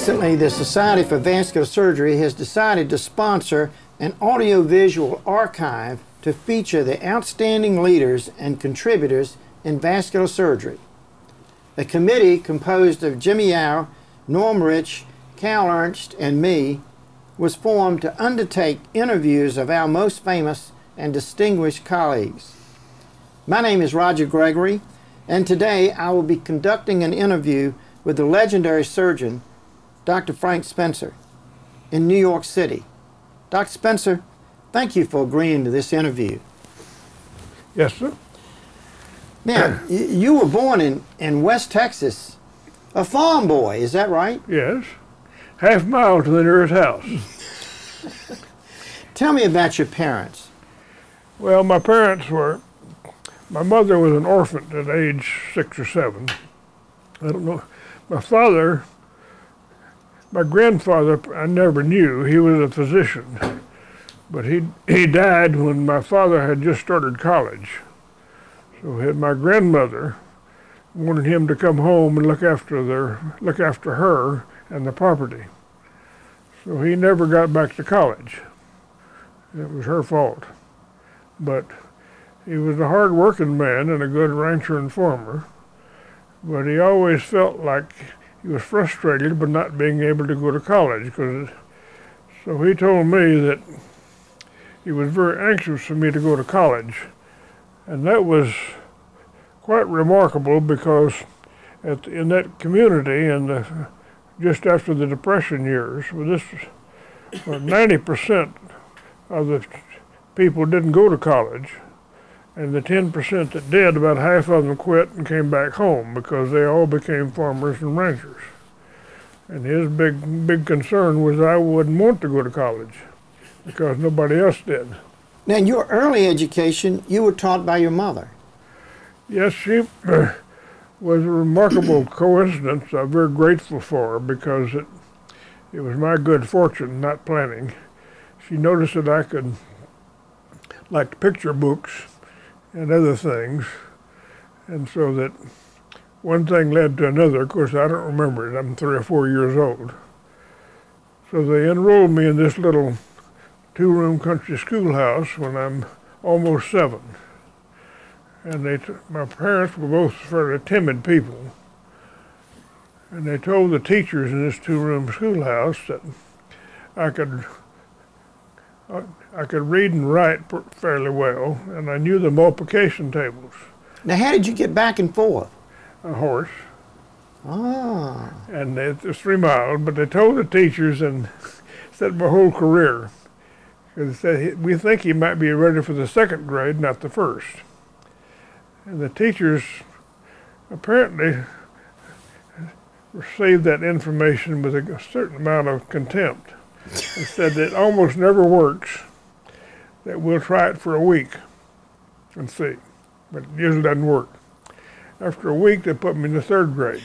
Recently, the Society for Vascular Surgery has decided to sponsor an audiovisual archive to feature the outstanding leaders and contributors in vascular surgery. A committee composed of Jimmy Yao, Norm Rich, Cal Ernst, and me was formed to undertake interviews of our most famous and distinguished colleagues. My name is Roger Gregory, and today I will be conducting an interview with the legendary surgeon, Dr. Frank Spencer, in New York City. Dr. Spencer, thank you for agreeing to this interview. Yes, sir. Now, you were born in West Texas, a farm boy, is that right? Yes. Half mile to the nearest house. Tell me about your parents. Well, my mother was an orphan at age 6 or 7. I don't know. My grandfather, I never knew. He was a physician. But he died when my father had just started college. So my grandmother wanted him to come home and look after her and the property. So he never got back to college. It was her fault. But he was a hard-working man and a good rancher and farmer. But he always felt like he was frustrated by not being able to go to college. So he told me that he was very anxious for me to go to college. And that was quite remarkable because in that community, and just after the Depression years, 90% of the people didn't go to college. And the 10% that did, about half of them quit and came back home because they all became farmers and ranchers. And his big concern was I wouldn't want to go to college because nobody else did. Now, in your early education, you were taught by your mother. Yes, she was a remarkable coincidence I'm very grateful for because it was my good fortune, not planning. She noticed that I could like picture books and other things, and so that one thing led to another. Of course, I don't remember it. I'm 3 or 4 years old. So they enrolled me in this little 2-room country schoolhouse when I'm almost 7. And my parents were both fairly timid people. And they told the teachers in this 2-room schoolhouse that I could read and write fairly well, and I knew the multiplication tables. Now, how did you get back and forth? A horse. Ah. And it was 3 miles, but they told the teachers and said my whole career. Because they said, we think he might be ready for the 2nd grade, not the 1st. And the teachers apparently received that information with a certain amount of contempt. And said it almost never works, that we'll try it for a week and see. But it usually doesn't work. After a week, they put me in the 3rd grade.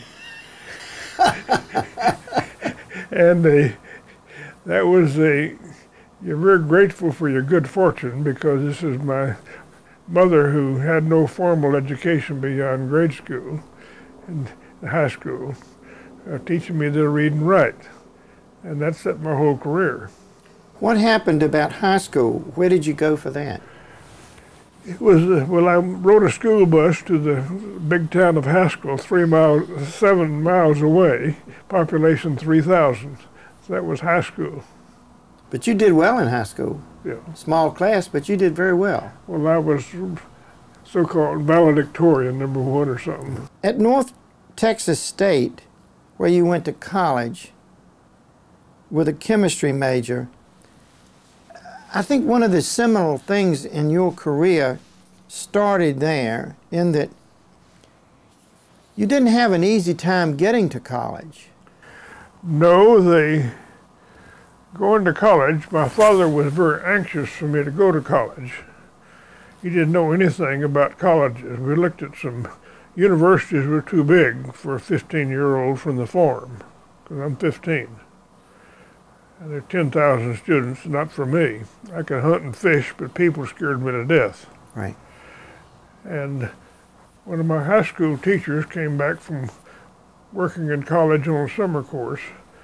And you're very grateful for your good fortune because this is my mother who had no formal education beyond grade school and high school, teaching me to read and write. And that set my whole career. What happened about high school? Where did you go for that? It was, I rode a school bus to the big town of Haskell, 7 miles away, population 3,000. So that was high school. But you did well in high school. Yeah. Small class, but you did very well. Well, I was so-called valedictorian, number 1 or something. At North Texas State, where you went to college, with a chemistry major, I think one of the seminal things in your career started there in that you didn't have an easy time getting to college. No, going to college, my father was very anxious for me to go to college. He didn't know anything about colleges. We looked at some universities were too big for a 15-year-old from the farm, because I'm 15. And there are 10,000 students, not for me. I could hunt and fish, but people scared me to death. Right. And one of my high school teachers came back from working in college on a summer course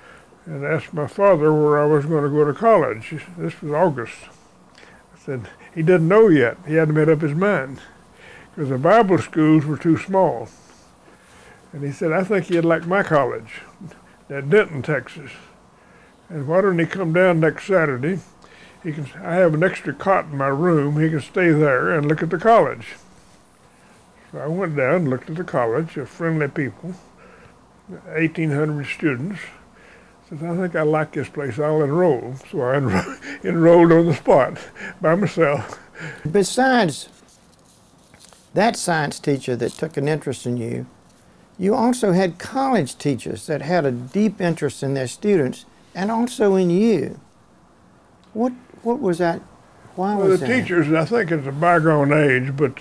and asked my father where I was going to go to college. This was August. I said he didn't know yet. He hadn't made up his mind because the Bible schools were too small. And he said, I think you'd like my college at Denton, Texas. And why don't he come down next Saturday? I have an extra cot in my room. He can stay there and look at the college. So I went down and looked at the college of friendly people, 1,800 students. I said, I think I like this place. I'll enroll. So I enrolled on the spot by myself. Besides that science teacher that took an interest in you, you also had college teachers that had a deep interest in their students and also in you. What was that? Why was the that? Teachers, I think it's a bygone age, but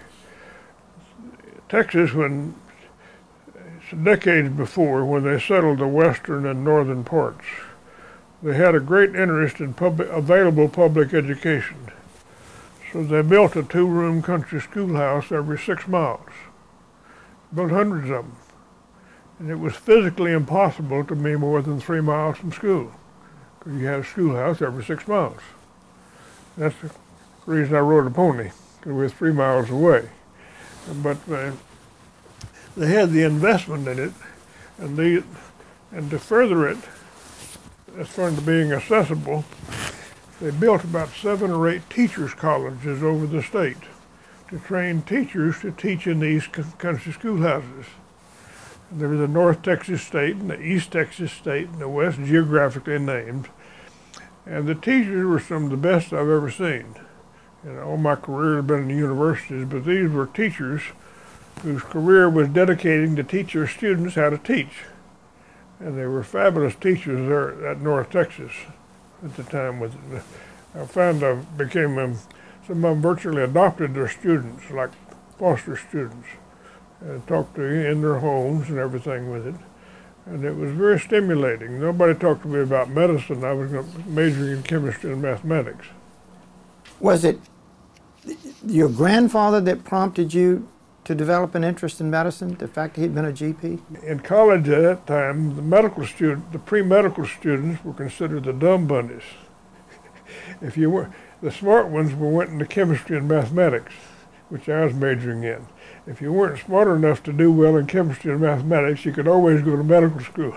Texas, when decades before, when they settled the western and northern parts, they had a great interest in available public education. So they built a 2-room country schoolhouse every 6 miles. Built hundreds of them. And it was physically impossible to be more than 3 miles from school, because you had a schoolhouse every 6 miles. That's the reason I rode a pony, because we were 3 miles away. But they had the investment in it, and to further it, as far as being accessible, they built about 7 or 8 teachers' colleges over the state to train teachers to teach in these country schoolhouses. And there was the North Texas State and the East Texas State and the West, geographically named. And the teachers were some of the best I've ever seen. And all my career has been in the universities, but these were teachers whose career was dedicating to teach their students how to teach. And they were fabulous teachers there at North Texas at the time. I found I became, some of them virtually adopted their students, like foster students, and talked to them in their homes and everything with it. And it was very stimulating. Nobody talked to me about medicine. I was majoring in chemistry and mathematics. Was it your grandfather that prompted you to develop an interest in medicine, the fact that he'd been a GP? In college at that time, the pre-medical students were considered the dumb bunnies. If you were, the smart ones went into chemistry and mathematics, which I was majoring in. If you weren't smart enough to do well in chemistry and mathematics, you could always go to medical school.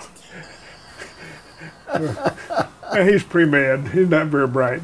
And he's pre-med. He's not very bright.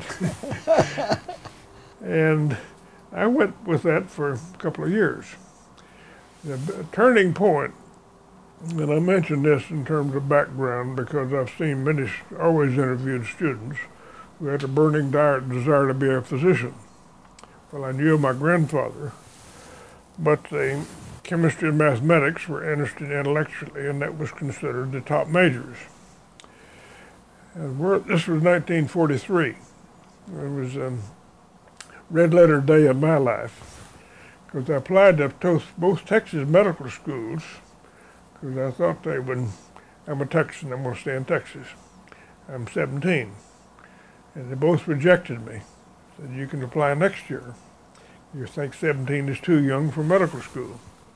And I went with that for a couple of years. The turning point, and I mention this in terms of background because I've seen always interviewed students who had a burning desire to be a physician. Well, I knew my grandfather, but the chemistry and mathematics were interested intellectually, and that was considered the top majors. And this was 1943. It was a red letter day of my life, because I applied to both Texas medical schools, because I thought I'm a Texan, I'm going to stay in Texas. I'm 17. And they both rejected me. Said, you can apply next year. You think 17 is too young for medical school.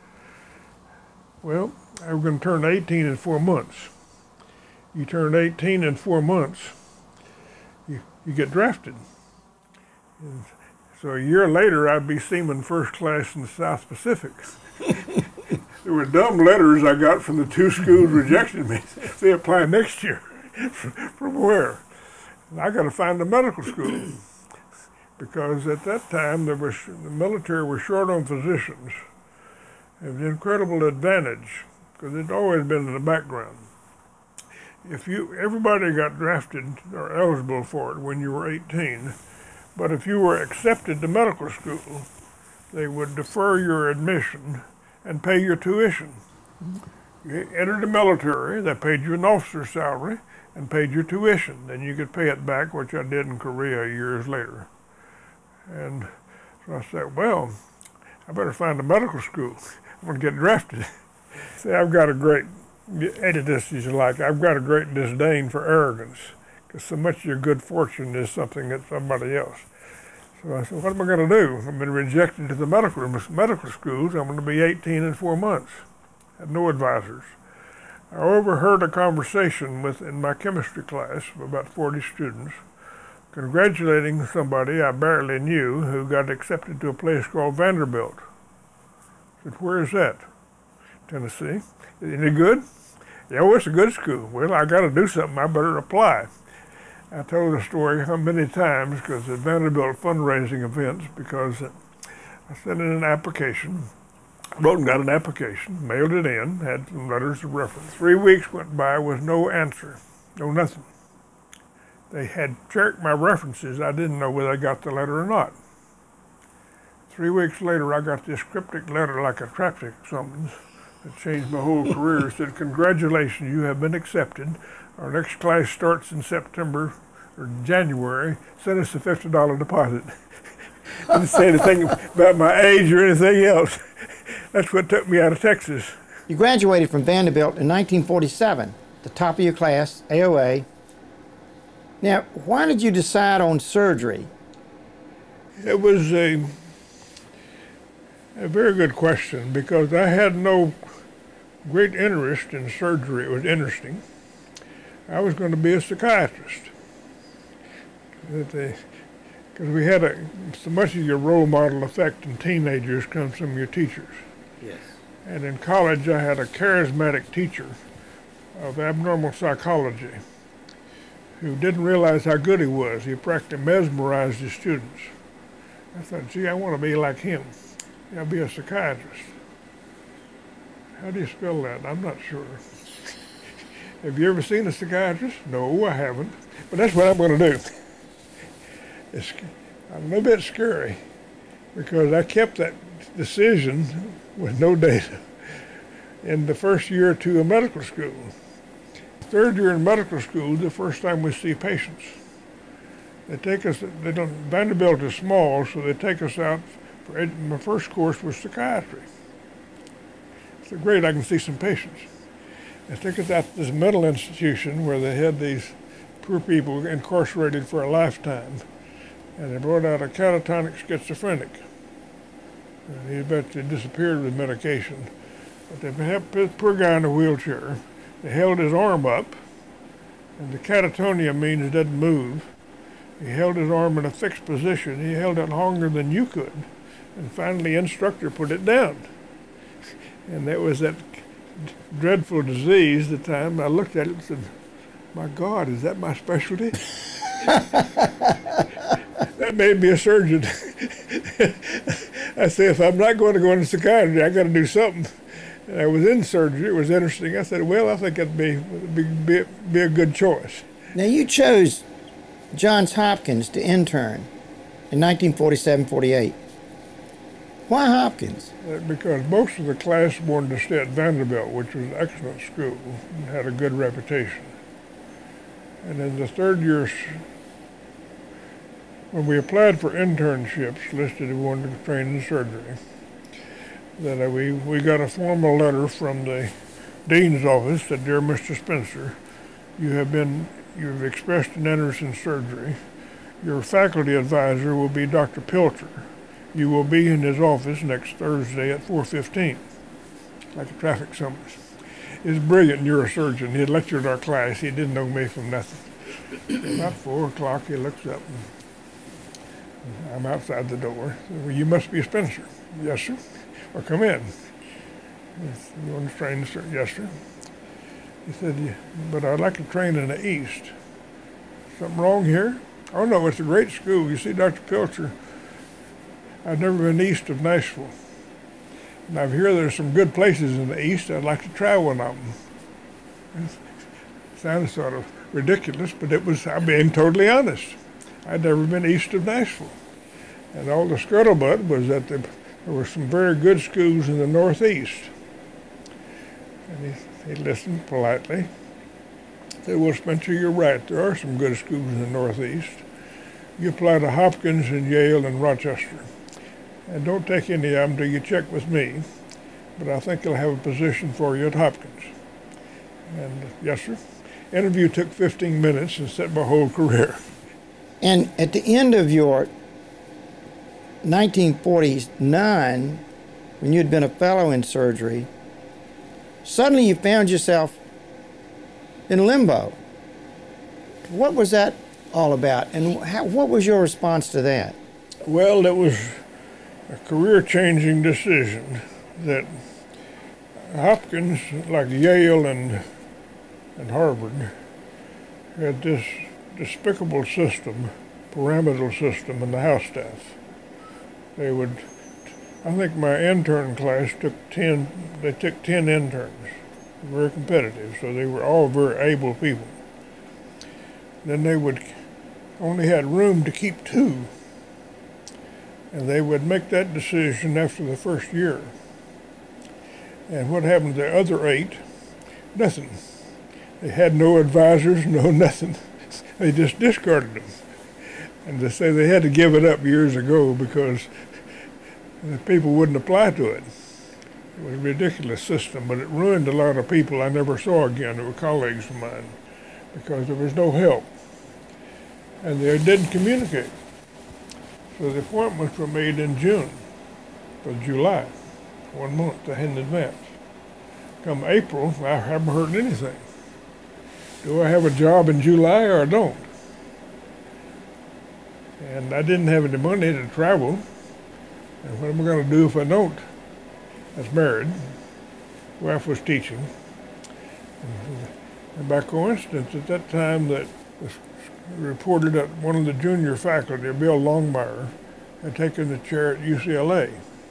Well, I was going to turn 18 in 4 months. You turn 18 in 4 months, you get drafted. And so a year later, I'd be seaman first class in the South Pacific. There were dumb letters I got from the 2 schools rejecting me. They apply next year. From where? And I got to find a medical school. Because at that time, the military was short on physicians. It was an incredible advantage, because it's always been in the background. Everybody got drafted or eligible for it when you were 18, but if you were accepted to medical school, they would defer your admission and pay your tuition. You entered the military, they paid you an officer's salary and paid your tuition. Then you could pay it back, which I did in Korea years later. And so I said, well, I better find a medical school. I'm going to get drafted. See, I've got a great, edit this as you like, I've got a great disdain for arrogance, because so much of your good fortune is something that somebody else. So I said, what am I going to do? I've been rejected to the medical schools. I'm going to be 18 in 4 months. I had no advisors. I overheard a conversation in my chemistry class of about 40 students, congratulating somebody I barely knew who got accepted to a place called Vanderbilt. I said, "Where is that?" "Tennessee." "Any good?" "Yeah, well, it's a good school." "Well, I got to do something. I better apply." I told the story how many times because at Vanderbilt fundraising events, because I sent in an application, wrote and got an application, mailed it in, had some letters of reference. 3 weeks went by with no answer, no nothing. They had checked my references. I didn't know whether I got the letter or not. 3 weeks later, I got this cryptic letter like a traffic summons that changed my whole career. It said, "Congratulations, you have been accepted. Our next class starts in September or January. Send us a $50 deposit." Didn't say anything about my age or anything else. That's what took me out of Texas. You graduated from Vanderbilt in 1947, the top of your class, AOA. Now, why did you decide on surgery? It was a very good question because I had no great interest in surgery. It was interesting. I was going to be a psychiatrist. Because we had so much of your role model effect in teenagers comes from your teachers. Yes. And in college, I had a charismatic teacher of abnormal psychology who didn't realize how good he was. He practically mesmerized his students. I thought, gee, I want to be like him. I'll be a psychiatrist. How do you spell that? I'm not sure. Have you ever seen a psychiatrist? No, I haven't. But that's what I'm going to do. It's a little bit scary because I kept that decision with no data in the first year or two of medical school. Third year in medical school, the first time we see patients. They take us, Vanderbilt is small, so they take us out. My first course was psychiatry. So great, I can see some patients. They took us out to this mental institution where they had these poor people incarcerated for a lifetime. And they brought out a catatonic schizophrenic. And he eventually disappeared with medication. But they had this poor guy in a wheelchair. They held his arm up, and the catatonia means it doesn't move. He held his arm in a fixed position. He held it longer than you could. And finally, the instructor put it down. And that was that dreadful disease at the time. I looked at it and said, "My God, is that my specialty?" That made me a surgeon. I said, if I'm not going to go into psychiatry, I got to do something. And I was in surgery. It was interesting. I said, well, I think that'd be a good choice. Now, you chose Johns Hopkins to intern in 1947-48. Why Hopkins? Because most of the class wanted to stay at Vanderbilt, which was an excellent school and had a good reputation. And in the third year, when we applied for internships, listed we wanted to train in surgery, that we got a formal letter from the dean's office that, "Dear Mr. Spencer, you've expressed an interest in surgery. Your faculty advisor will be Dr. Pilcher. You will be in his office next Thursday at 4:15, like a traffic summons." He's brilliant neurosurgeon. He had lectured our class. He didn't know me from nothing. About 4 o'clock, he looks up, and I'm outside the door. "Well, you must be Spencer." "Yes, sir." "Well, come in." "You want to train, sir?" "Yes, sir." He said, "But I'd like to train in the East." "Something wrong here?" "Oh, no, it's a great school. You see, Dr. Pilcher, I've never been east of Nashville. And I hear there's some good places in the East. I'd like to try one of them." It sounded sort of ridiculous, but I'm being totally honest. I'd never been east of Nashville. And all the scuttlebutt was that there were some very good schools in the Northeast. And he listened politely. Said, "Well, Spencer, you're right. There are some good schools in the Northeast. You apply to Hopkins and Yale and Rochester. And don't take any of them until you check with me. But I think they'll have a position for you at Hopkins." And yes, sir. Interview took 15 minutes and set my whole career. And at the end of your 1949, when you had been a fellow in surgery, suddenly you found yourself in limbo. What was that all about, and what was your response to that? Well, it was a career-changing decision that Hopkins, like Yale and Harvard, had this despicable system, pyramidal system in the house staff. They would, I think my intern class took 10 interns, very competitive, so they were all very able people. Then they would only had room to keep 2, and they would make that decision after the first year. And what happened to the other 8? Nothing. They had no advisors, no nothing. They just discarded them. And they say they had to give it up years ago because the people wouldn't apply to it. It was a ridiculous system, but it ruined a lot of people I never saw again. They were colleagues of mine because there was no help. And they didn't communicate. So the appointments were made in June for July, 1 month in advance. Come April, I haven't heard anything. Do I have a job in July or I don't? And I didn't have any money to travel. And what am I going to do if I don't? I was married. Wife was teaching. And by coincidence, at that time, that was reported that one of the junior faculty, Bill Longmire, had taken the chair at UCLA.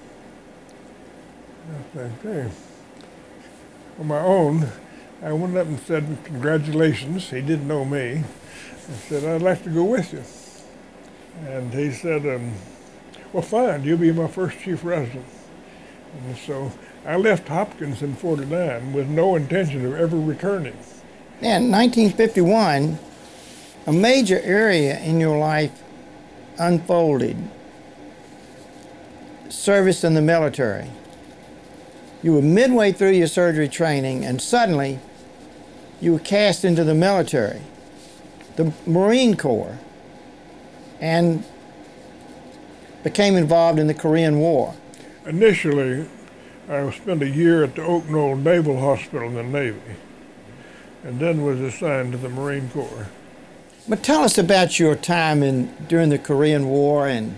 I said, hey, on my own, I went up and said, congratulations. He didn't know me. I said, I'd like to go with you. And he said, well, fine, you'll be my first chief resident. And so I left Hopkins in '49 with no intention of ever returning. In 1951, a major area in your life unfolded. Service in the military. You were midway through your surgery training, and suddenly you were cast into the military, the Marine Corps, and became involved in the Korean War. Initially, I spent a year at the Oak Knoll Naval Hospital in the Navy, and then was assigned to the Marine Corps. But tell us about your time during the Korean War and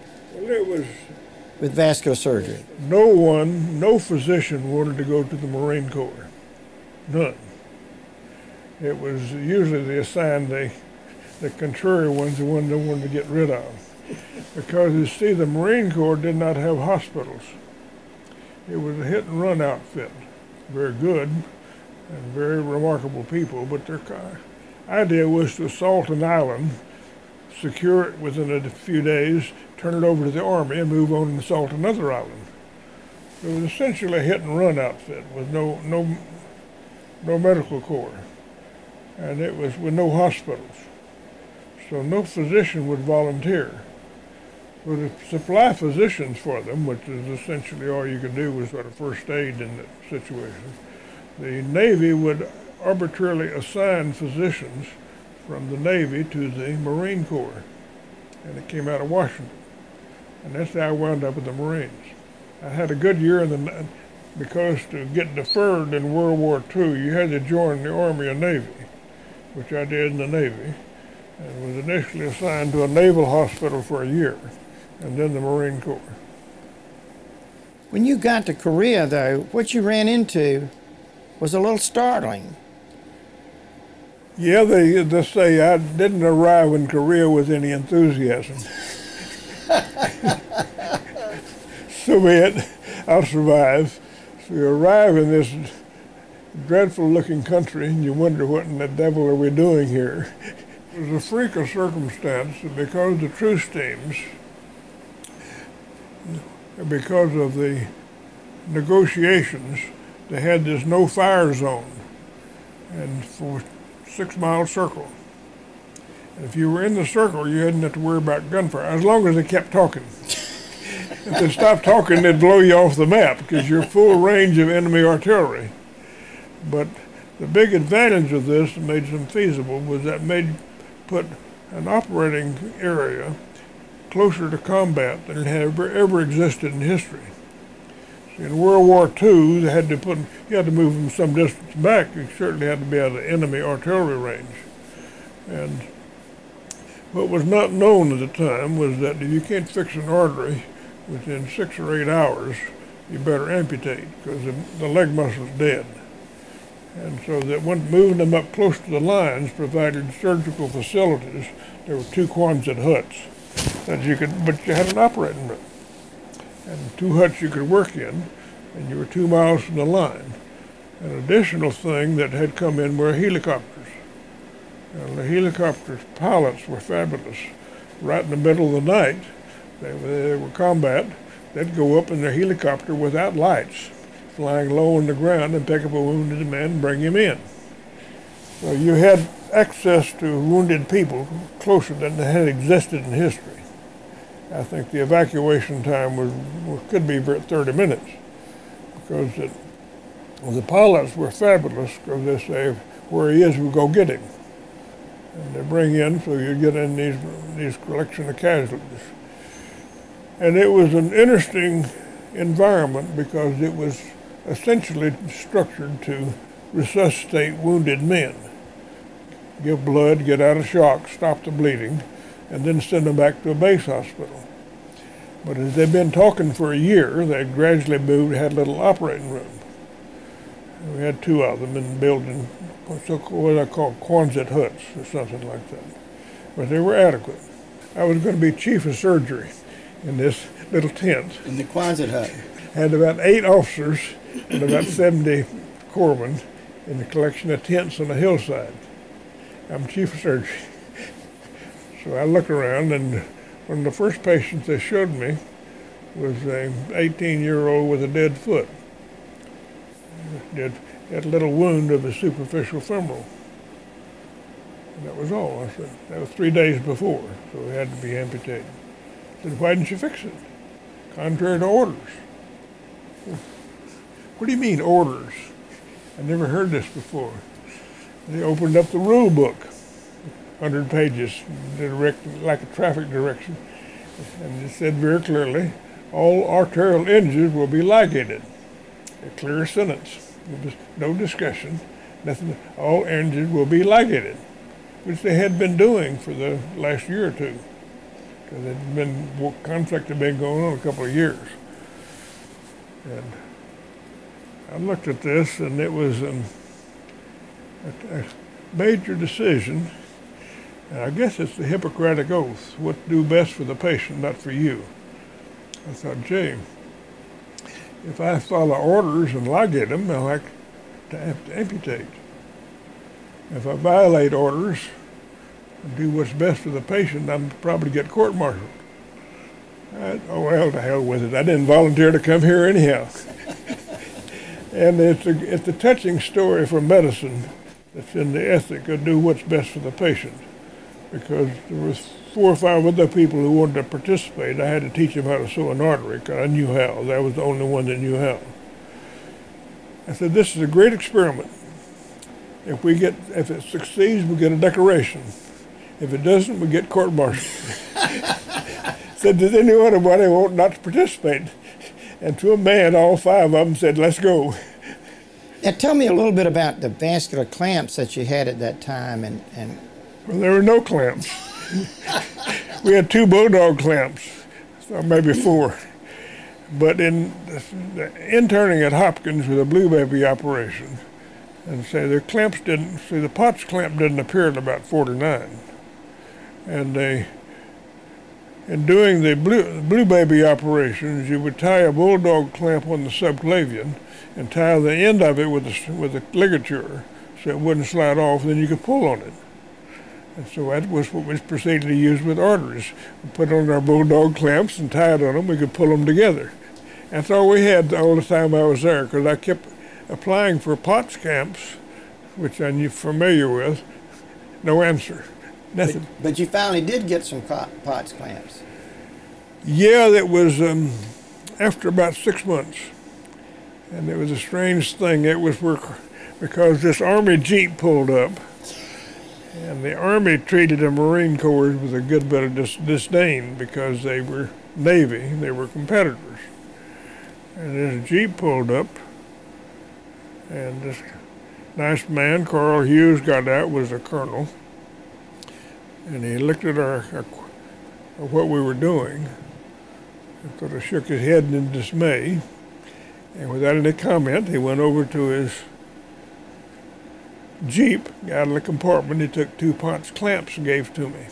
with vascular surgery. No physician wanted to go to the Marine Corps. None. It was usually they assigned the contrary ones, the ones they wanted to get rid of. Because, you see, the Marine Corps did not have hospitals. It was a hit-and-run outfit. Very good and very remarkable people, but their idea was to assault an island, secure it within a few days, turn it over to the Army, and move on and assault another island. It was essentially a hit-and-run outfit with no medical corps, and it was with no hospitals. So no physician would volunteer. But to supply physicians for them, which is essentially all you could do was sort of first aid in that situation, the Navy would arbitrarily assign physicians from the Navy to the Marine Corps. And it came out of Washington. And that's how I wound up with the Marines. I had a good year because to get deferred in World War II, you had to join the Army or Navy, which I did in the Navy, and was initially assigned to a naval hospital for a year, and then the Marine Corps. When you got to Korea, though, what you ran into was a little startling. Yeah, they say I didn't arrive in Korea with any enthusiasm. So be it, I'll survive. So you arrive in this dreadful-looking country, and you wonder what in the devil are we doing here. It was a freak of circumstance because the truce teams, because of the negotiations, they had this no-fire zone, and for 6-mile circle. And if you were in the circle, you hadn't have to worry about gunfire, as long as they kept talking. If they stopped talking, they'd blow you off the map because you're full range of enemy artillery. But the big advantage of this that made them feasible was that put an operating area closer to combat than it had ever existed in history. In World War II, you had to move them some distance back. You certainly had to be out of enemy artillery range. And what was not known at the time was that if you can't fix an artery within 6 or 8 hours, you better amputate because the leg muscle's dead. And so that when moving them up close to the lines provided surgical facilities. There were 2 Quonset huts that but you had an operating room. And 2 huts you could work in, and you were 2 miles from the line. An additional thing that had come in were helicopters. And the helicopters' pilots were fabulous. Right in the middle of the night, they were combat. They'd go up in their helicopter without lights, flying low on the ground and pick up a wounded man and bring him in. So you had access to wounded people closer than had existed in history. I think the evacuation time could be 30 minutes because the pilots were fabulous because they say, where he is, we'll go get him. And they bring in, so you get in these collection of casualties. And it was an interesting environment because it was essentially structured to resuscitate wounded men, give blood, get out of shock, stop the bleeding, and then send them back to a base hospital. But as they've been talking for a year, they gradually moved, had a little operating room. We had 2 of them in the building, what I call Quonset huts or something like that. But they were adequate. I was going to be chief of surgery in this little tent. In the Quonset hut. Had about 8 officers and about 70 corpsmen in the collection of tents on the hillside. I'm chief of surgery. So I look around, and one of the first patients they showed me was an 18-year-old with a dead foot. He had a little wound of his superficial femoral. And that was all. I said, that was 3 days before, so it had to be amputated. I said, why didn't you fix it? Contrary to orders. What do you mean, orders? I never heard this before. They opened up the rule book, 100 pages, like a traffic direction, and it said very clearly, all arterial injuries will be ligated. A clear sentence. There was no discussion, nothing. All injuries will be ligated, which they had been doing for the last year or two, because conflict had been going on a couple of years. And I looked at this, and it was a major decision. And I guess it's the Hippocratic Oath, what to do best for the patient, not for you. I thought, gee, if I follow orders and ligate them, I'll have to amputate. If I violate orders and do what's best for the patient, I'll probably get court-martialed. Oh, well, to hell with it. I didn't volunteer to come here anyhow. And it's a touching story for medicine that's in the ethic of do what's best for the patient. Because there was 4 or 5 other people who wanted to participate. I had to teach them how to sew an artery because I knew how. That was the only one that knew how. I said, this is a great experiment. If it succeeds, we get a decoration. If it doesn't, we get court-martial. Said, does anyone want not to participate? And to a man, all 5 of them said, let's go. Now tell me a little bit about the vascular clamps that you had at that time. Well, there were no clamps. We had 2 bulldog clamps, or maybe 4. But in the interning at Hopkins with a blue baby operation, and say the POTS clamp didn't appear until about 49. And in doing the blue baby operations, you would tie a bulldog clamp on the subclavian and tie the end of it with a ligature so it wouldn't slide off, and then you could pull on it. And so that was what we proceeded to use with arteries. We put on our bulldog clamps and tied on them, we could pull them together. That's all we had all the time I was there, because I kept applying for POTS clamps, which I knew familiar with. No answer. Nothing. But you finally did get some POTS clamps. Yeah, that was after about 6 months. And it was a strange thing. It was because this Army Jeep pulled up, and the Army treated the Marine Corps with a good bit of disdain because they were Navy, they were competitors. and this Jeep pulled up, and this nice man, Carl Hughes, got out, was a colonel, and he looked at what we were doing, and sort of shook his head in dismay, and without any comment, he went over to his Jeep, out of the compartment. He took 2 Potts clamps and gave to me.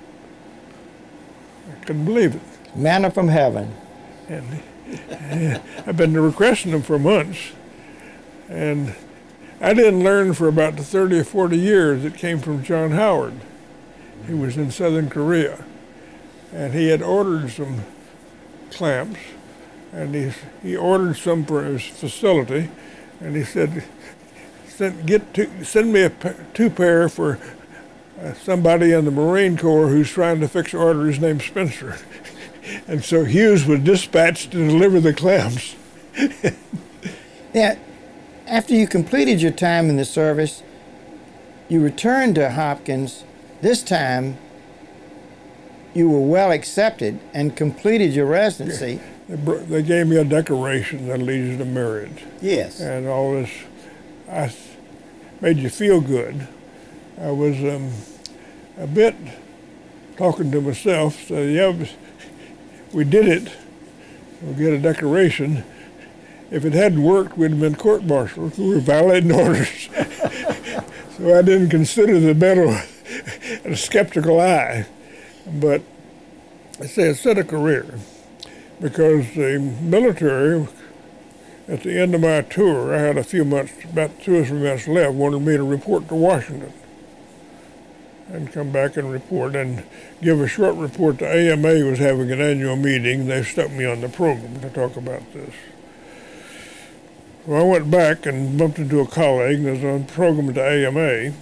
I couldn't believe it. Manna from heaven. And I've been requesting them for months, and I didn't learn for about 30 or 40 years it came from John Howard. He was in Southern Korea, and he had ordered some clamps, and he ordered some for his facility, and he said, send me 2 pair for somebody in the Marine Corps who's trying to fix arteries named Spencer. And so Hughes was dispatched to deliver the clamps. Yeah, after you completed your time in the service, you returned to Hopkins. This time, you were well accepted and completed your residency. They gave me a decoration that leads to merit. Yes. And all this, made you feel good. I was a bit talking to myself, so yeah, we did it. We get a decoration. If it hadn't worked, we'd have been court-martialed. We were violating orders. So I didn't consider the medal a skeptical eye. But I say it set a career, because the military, at the end of my tour, I had a few months, about 2 or 3 months left, wanted me to report to Washington and come back and report and give a short report. The AMA was having an annual meeting. They stuck me on the program to talk about this. Well, I went back and bumped into a colleague that was on the program at the AMA,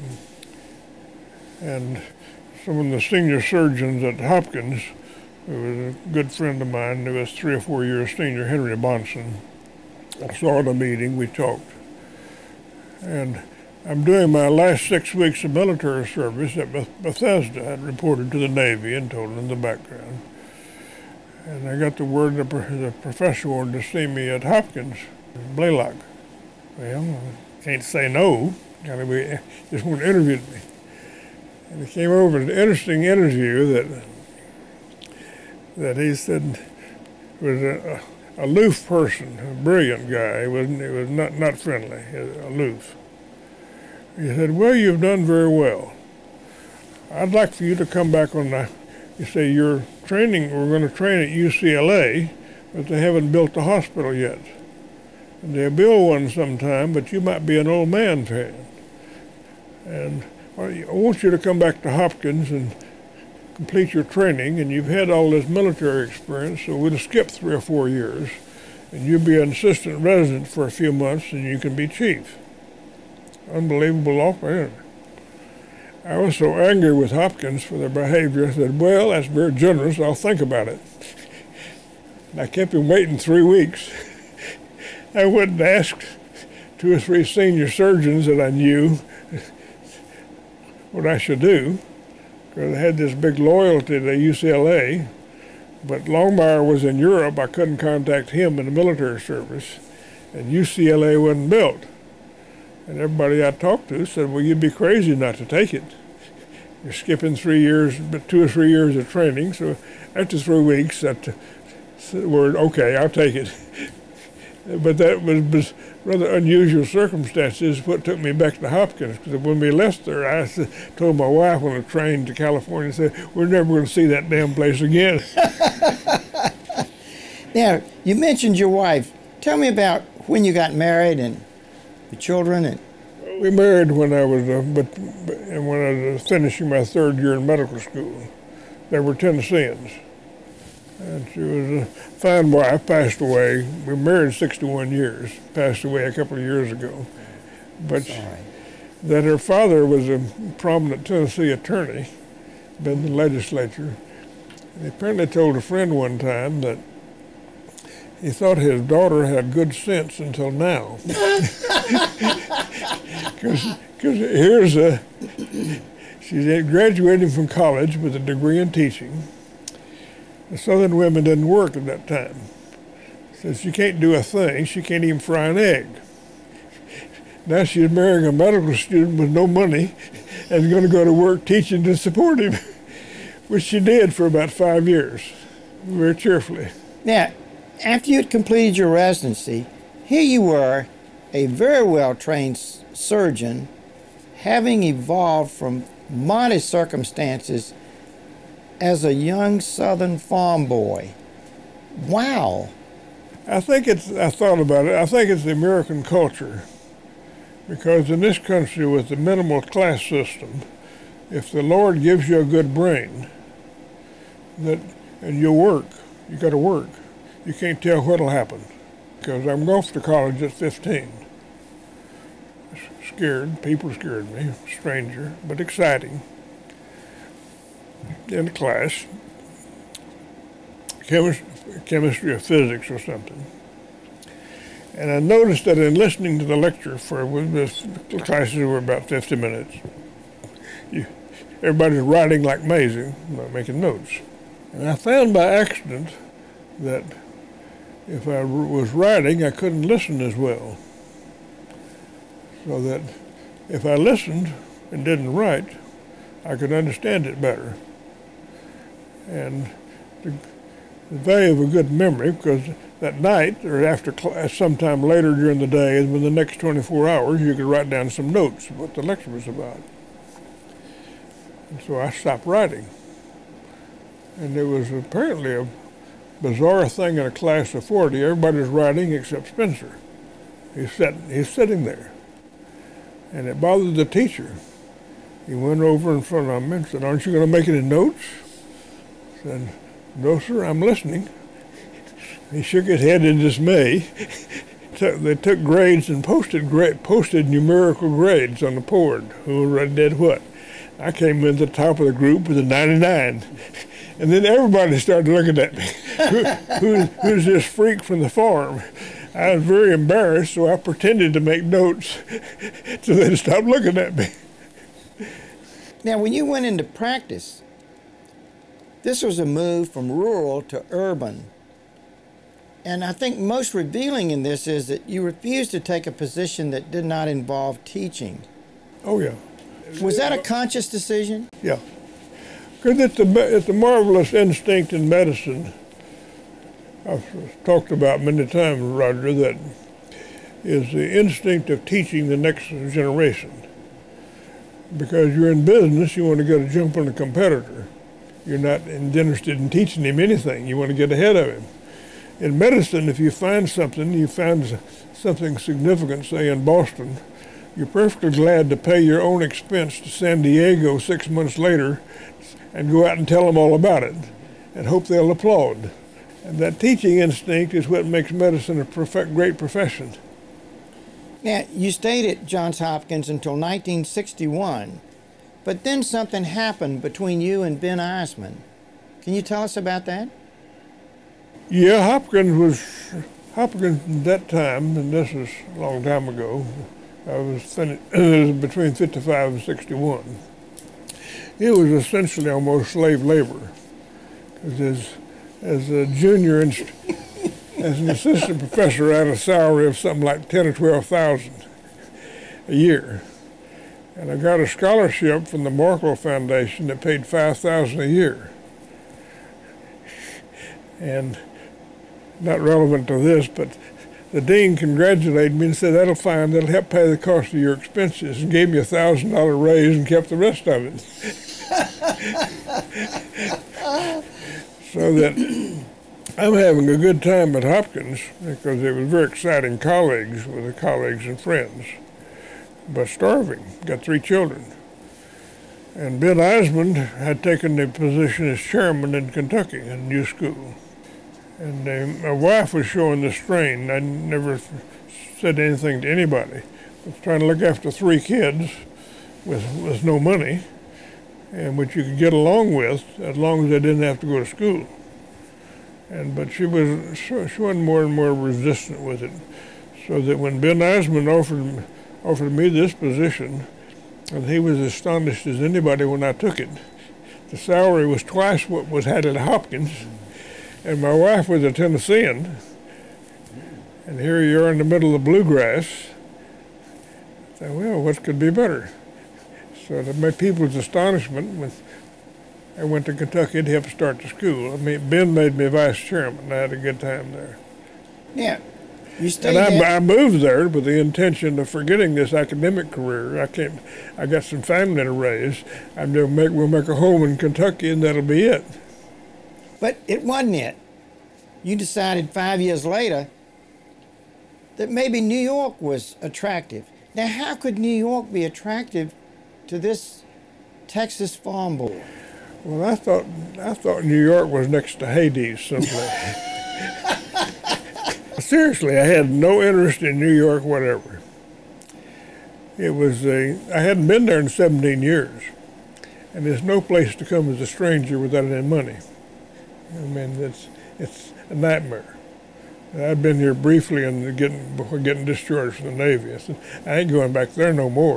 and some of the senior surgeons at Hopkins, who was a good friend of mine, who was 3 or 4 years senior, Henry Bonson, I saw the meeting, we talked. And I'm doing my last 6 weeks of military service at Bethesda. I'd reported to the Navy and told them the background. And I got the word that the professor wanted to see me at Hopkins, Blaylock. Well, I can't say no. He just wanted to interview me. And he came over, an interesting interview that he said was a aloof person, a brilliant guy. He was not friendly, aloof. He said, well, you've done very well. I'd like for you to come back on you say you're training, we're going to train at UCLA, but they haven't built the hospital yet. And they'll build one sometime, but you might be an old man fan. And I want you to come back to Hopkins and complete your training, and you've had all this military experience, so we'll skip 3 or 4 years, and you'll be an assistant resident for a few months, and you can be chief. Unbelievable offer. I was so angry with Hopkins for their behavior, I said, well, that's very generous, I'll think about it. And I kept him waiting 3 weeks. I went and asked 2 or 3 senior surgeons that I knew what I should do, because I had this big loyalty to UCLA, but Longmire was in Europe. I couldn't contact him in the military service, and UCLA wasn't built. And everybody I talked to said, well, you'd be crazy not to take it. You're skipping 3 years, but 2 or 3 years of training, so after 3 weeks, I said, well, okay, I'll take it. But that was rather unusual circumstances what took me back to Hopkins, because when we left there, I told my wife on a train to California, I said, we're never going to see that damn place again. Now, you mentioned your wife. Tell me about when you got married and the children. And we married when I was when I was finishing my 3rd year in medical school. They were Tennesseans. And she was a fine wife, passed away. We were married 61 years, passed away a couple of years ago. But that her father was a prominent Tennessee attorney, been in the legislature. And he apparently told a friend one time that he thought his daughter had good sense until now. Because she's graduating from college with a degree in teaching. The Southern women didn't work at that time. Said she can't do a thing. She can't even fry an egg. Now she's marrying a medical student with no money and going to go to work teaching to support him, which she did for about 5 years, very cheerfully. Now, after you had completed your residency, here you were, a very well-trained surgeon, having evolved from modest circumstances as a young Southern farm boy. Wow. I thought about it, I think it's the American culture. Because in this country with the minimal class system, if the Lord gives you a good brain, and you'll work, you got to work. You can't tell what'll happen. Because I'm off to college at 15. Scared, people scared me, stranger, but exciting. In class, chemistry or physics or something. And I noticed that in listening to the lecture the classes were about 50 minutes, everybody's writing like amazing, making notes. And I found by accident that if I was writing, I couldn't listen as well. So that if I listened and didn't write, I could understand it better. And the value of a good memory, because that night or after class, sometime later during the day, and within the next 24 hours, you could write down some notes of what the lecture was about. And so I stopped writing. And there was apparently a bizarre thing in a class of 40. Everybody was writing except Spencer. He's sitting there. And it bothered the teacher. He went over in front of me and said, "Aren't you going to make any notes?" I said, "No, sir, I'm listening." He shook his head in dismay. They took grades and posted numerical grades on the board. Who did what? I came in at the top of the group with a 99. And then everybody started looking at me. Who's this freak from the farm? I was very embarrassed, so I pretended to make notes so they'd stop looking at me. Now, when you went into practice, this was a move from rural to urban. And I think most revealing in this is that you refused to take a position that did not involve teaching. Oh, yeah. Was that a conscious decision? Yeah. Because it's a marvelous instinct in medicine. I've talked about many times, Roger, that is the instinct of teaching the next generation. Because you're in business, you want to get a jump on a competitor. You're not interested in teaching him anything. You want to get ahead of him. In medicine, if you find something significant, say in Boston, you're perfectly glad to pay your own expense to San Diego 6 months later and go out and tell them all about it and hope they'll applaud. And that teaching instinct is what makes medicine a great profession. Now, you stayed at Johns Hopkins until 1961, but then something happened between you and Ben Eisman. Can you tell us about that? Yeah, Hopkins at that time, and this is a long time ago. I was between 55 and 61. It was essentially almost slave labor. Because as a junior, as an assistant professor, I had a salary of something like 10 or 12,000 a year. And I got a scholarship from the Markle Foundation that paid 5,000 a year. And not relevant to this, but the dean congratulated me and said, "That'll help pay the cost of your expenses," and gave me a $1,000 raise and kept the rest of it. So that I'm having a good time at Hopkins because it was very exciting colleagues with the colleagues and friends, but starving, got 3 children. And Ben Eisman had taken the position as chairman in Kentucky, in a new school. And my wife was showing the strain. I never said anything to anybody. I was trying to look after 3 kids with no money, and which you could get along with as long as they didn't have to go to school. But she wasn't more and more resistant with it. So that when Ben Eisman offered me this position, and he was as astonished as anybody when I took it. The salary was twice what was had at Hopkins. And my wife was a Tennessean, And here you are in the middle of bluegrass. I thought, well, what could be better? So to my people's astonishment, when I went to Kentucky to help start the school, I mean, Ben made me vice chairman. I had a good time there. Yeah. You stayed And there. I moved there with the intention of forgetting this academic career. I got some family to raise. We'll make a home in Kentucky, and that'll be it. But it wasn't it. You decided 5 years later that maybe New York was attractive. Now, how could New York be attractive to this Texas Farm Board? Well, I thought New York was next to Hades simply. Seriously, I had no interest in New York whatever. I hadn't been there in 17 years, and there's no place to come as a stranger without any money. I mean, it's a nightmare. I've been here briefly before getting discharged from the Navy. I said, I ain't going back there no more.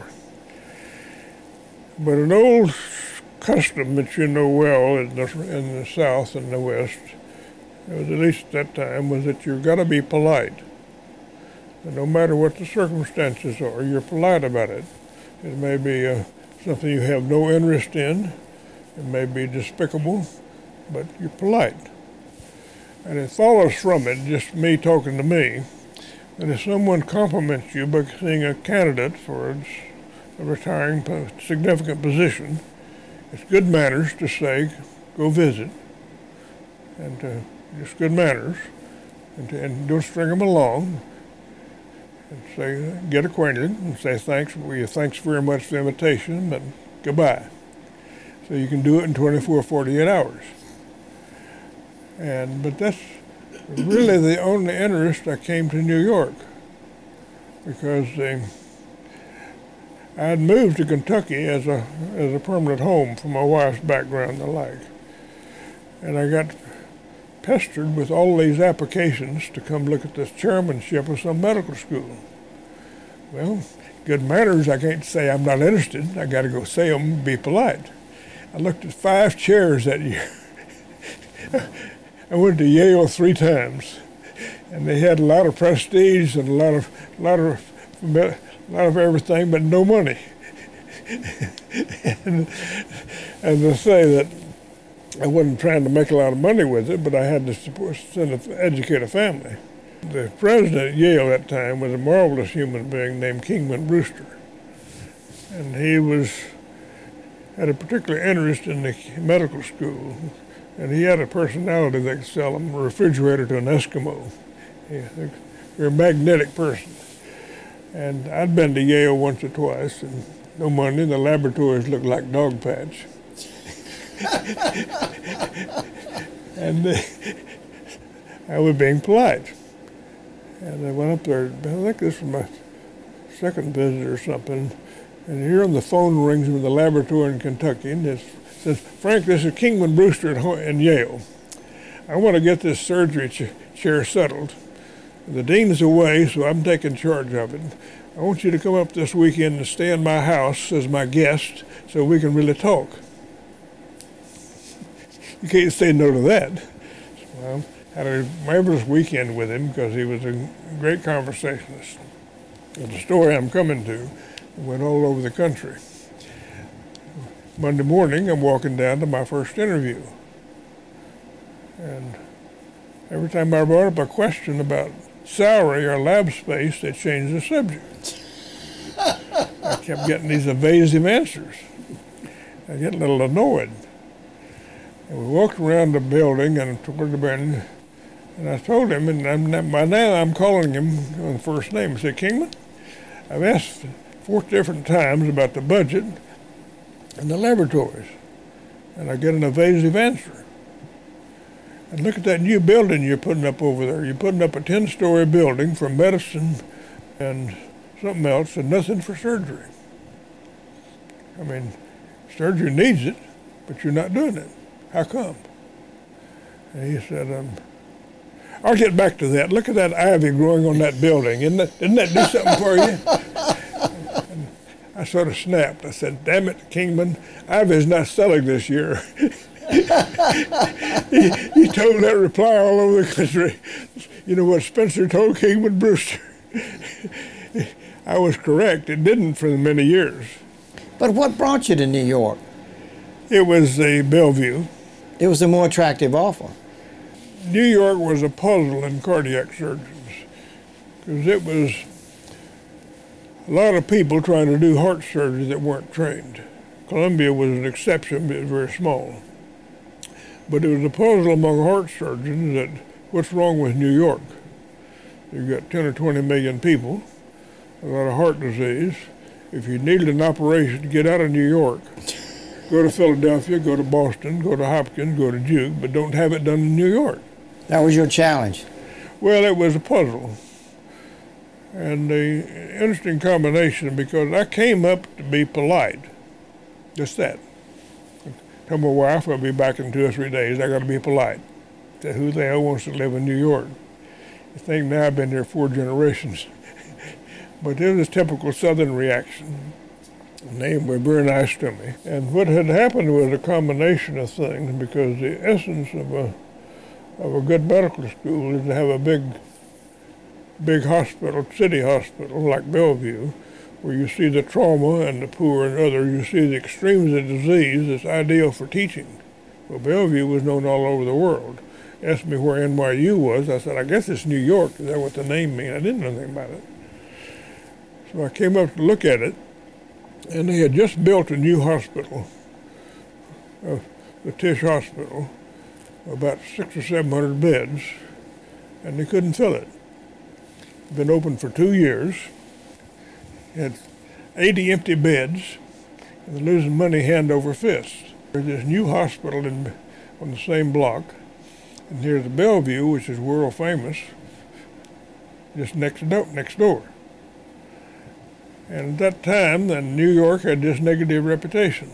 But an old custom that you know well in the South and the West, at least at that time, was that you've got to be polite. And no matter what the circumstances are, you're polite about it. It may be something you have no interest in. It may be despicable, but you're polite. And it follows from it, just me talking to me, that if someone compliments you by being a candidate for a retiring significant position, it's good manners to say, go visit, and just good manners, and don't string them along, and say, get acquainted, and say thanks very much for the invitation, but goodbye. So you can do it in 24, 48 hours. But that's really the only interest I came to New York, because I had moved to Kentucky as a permanent home for my wife's background and the like. And I got pestered with all these applications to come look at this chairmanship of some medical school. Well, good manners, I can't say I'm not interested. I got to go say them and be polite. I looked at 5 chairs that year. I went to Yale 3 times, and they had a lot of prestige and a lot of everything, but no money. and to say that I wasn't trying to make a lot of money with it, but I had to educate a family. The president at Yale at that time was a marvelous human being named Kingman Brewster, and he had a particular interest in the medical school. And he had a personality that could sell a refrigerator to an Eskimo. You're a magnetic person. And I'd been to Yale once or twice, and no money. The laboratories looked like dog patch. And I was being polite. And I went up there, I think this was my second visit or something, and here on the phone rings from the laboratory in Kentucky, and it says, Frank, this is Kingman Brewster in Yale. I want to get this surgery chair settled. The dean's away, so I'm taking charge of it. I want you to come up this weekend and stay in my house as my guest so we can really talk. You can't say no to that. Well, I had a marvelous weekend with him because he was a great conversationalist. And the story I'm coming to went all over the country. Monday morning, I'm walking down to my first interview. And every time I brought up a question about salary or lab space, they changed the subject. I kept getting these evasive answers. I get a little annoyed. And we walked around the building and toward the building, and I told him, and by now I'm calling him on the first name. I said, Kingman, I've asked 4 different times about the budget and the laboratories, and I get an evasive answer. And look at that new building you're putting up over there. You're putting up a 10-story building for medicine and something else, and nothing for surgery. I mean, surgery needs it, but you're not doing it. How come? And he said, I'll get back to that. Look at that ivy growing on that building. Didn't that do something for you? And I sort of snapped. I said, damn it, Kingman, ivy's not selling this year. He told that reply all over the country. You know what Spencer told Kingman Brewster? I was correct. It didn't for many years. But what brought you to New York? It was the Bellevue. It was a more attractive offer. New York was a puzzle in cardiac surgeons because it was a lot of people trying to do heart surgery that weren't trained. Columbia was an exception, but it was very small. But it was a puzzle among heart surgeons that what's wrong with New York? You've got 10 or 20 million people, a lot of heart disease. If you needed an operation, get out of New York. Go to Philadelphia, go to Boston, go to Hopkins, go to Duke, but don't have it done in New York. That was your challenge. Well, it was a puzzle. And the interesting combination, because I came up to be polite. Just that. Tell my wife I'll be back in 2 or 3 days. I got to be polite. Say, who the hell wants to live in New York? I think now I've been here 4 generations. But it was a typical Southern reaction. They were very nice to me. And what had happened was a combination of things, because the essence of a good medical school is to have a big hospital, city hospital like Bellevue, where you see the trauma and the poor and others, you see the extremes of disease that's ideal for teaching. Well, Bellevue was known all over the world. Asked me where NYU was. I said, I guess it's New York. Is that what the name means? I didn't know anything about it. So I came up to look at it, and they had just built a new hospital, the Tisch Hospital, about 600 or 700 beds, and they couldn't fill it. Been open for 2 years, had 80 empty beds, and they're losing money hand over fist. There's this new hospital on the same block, and here's the Bellevue, which is world famous, just next door. And at that time, then New York had this negative reputation.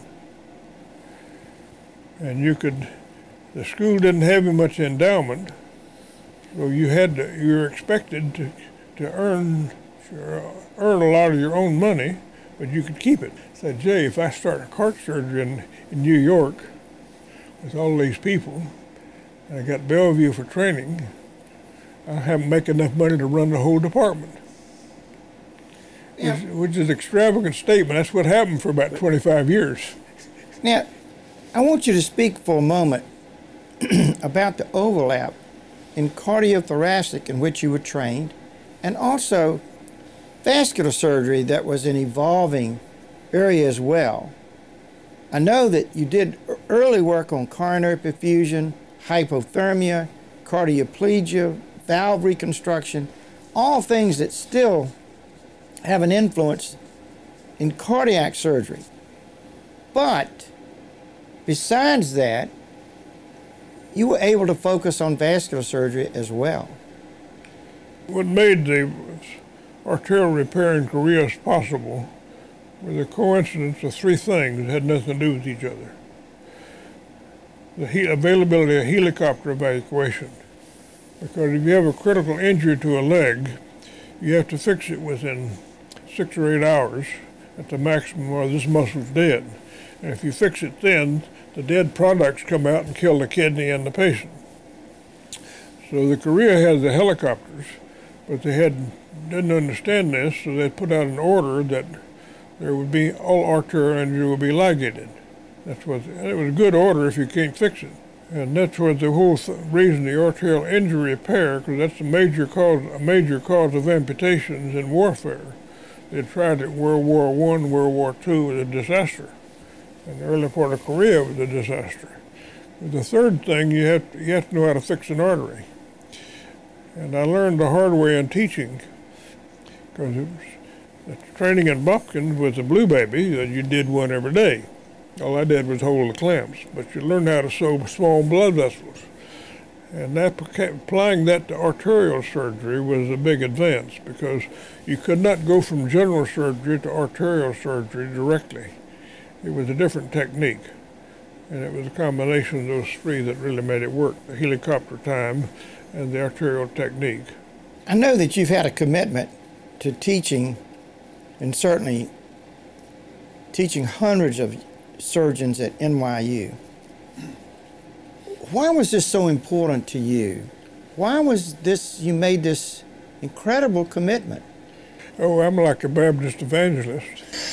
And the school didn't have much endowment, so you were expected to earn a lot of your own money, but you could keep it. I said, Jay, if I start a heart surgery in New York with all these people, and I got Bellevue for training, I haven't make enough money to run the whole department. Yeah. Which is an extravagant statement. That's what happened for about 25 years. Now, I want you to speak for a moment about the overlap in cardiothoracic in which you were trained, and also vascular surgery that was an evolving area as well. I know that you did early work on coronary perfusion, hypothermia, cardioplegia, valve reconstruction, all things that still have an influence in cardiac surgery. But besides that, you were able to focus on vascular surgery as well. What made the arterial repair in Korea possible was the coincidence of 3 things that had nothing to do with each other. The availability of helicopter evacuation, because if you have a critical injury to a leg, you have to fix it within 6 or 8 hours at the maximum, or this muscle's dead. And if you fix it then, the dead products come out and kill the kidney and the patient. So the Korea had the helicopters, but they didn't understand this, so they put out an order that there would be all arterial injury would be ligated. It was a good order if you can't fix it. And that's what the whole reason the arterial injury repair, because that's a major cause of amputations in warfare. They tried it in World War I, World War II, was a disaster. And the early part of Korea was a disaster. But the third thing, you have to know how to fix an artery. And I learned the hard way in teaching, because the training in Bopkins was a blue baby that you did one every day. All I did was hold the clamps, but you learned how to sew small blood vessels. And applying that to arterial surgery was a big advance, because you could not go from general surgery to arterial surgery directly. It was a different technique, and it was a combination of those 3 that really made it work, the helicopter time and the arterial technique. I know that you've had a commitment to teaching, and certainly teaching hundreds of surgeons at NYU. Why was this so important to you? Why was this, you made this incredible commitment? Oh, I'm like a Baptist evangelist.